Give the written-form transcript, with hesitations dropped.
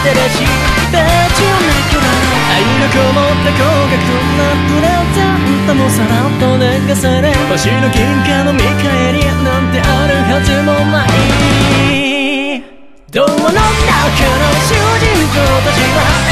しいページをめくら愛がこもった高額なプレゼントもさらっと流され星の銀貨の見返りなんてあるはずもない童話の中の主人公たちは